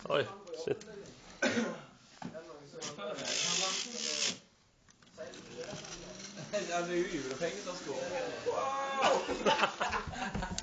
Oi, shit. Ja, det er jo julepenger som står. Wow!